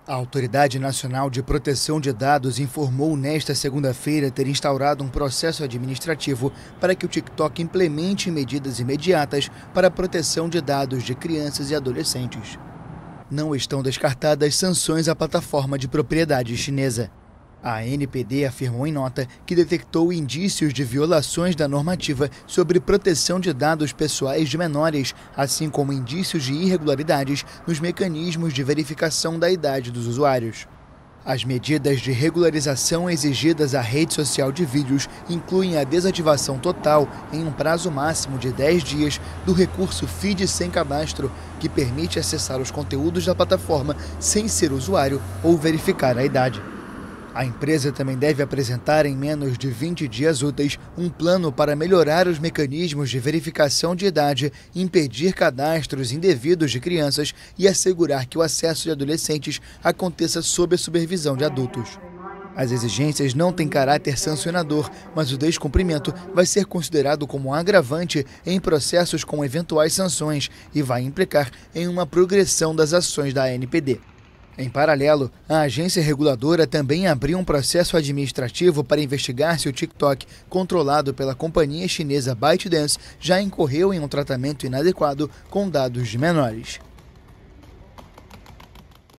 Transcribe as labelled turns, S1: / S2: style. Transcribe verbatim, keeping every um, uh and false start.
S1: A Autoridade Nacional de Proteção de Dados informou nesta segunda-feira ter instaurado um processo administrativo para que o TikTok implemente medidas imediatas para a proteção de dados de crianças e adolescentes. Não estão descartadas sanções à plataforma de propriedade chinesa. A A N P D afirmou em nota que detectou indícios de violações da normativa sobre proteção de dados pessoais de menores, assim como indícios de irregularidades nos mecanismos de verificação da idade dos usuários. As medidas de regularização exigidas à rede social de vídeos incluem a desativação total, em um prazo máximo de dez dias, do recurso Feed sem cadastro, que permite acessar os conteúdos da plataforma sem ser usuário ou verificar a idade. A empresa também deve apresentar em menos de vinte dias úteis um plano para melhorar os mecanismos de verificação de idade, impedir cadastros indevidos de crianças e assegurar que o acesso de adolescentes aconteça sob a supervisão de adultos. As exigências não têm caráter sancionador, mas o descumprimento vai ser considerado como um agravante em processos com eventuais sanções e vai implicar em uma progressão das ações da A N P D. Em paralelo, a agência reguladora também abriu um processo administrativo para investigar se o TikTok, controlado pela companhia chinesa ByteDance, já incorreu em um tratamento inadequado com dados de menores.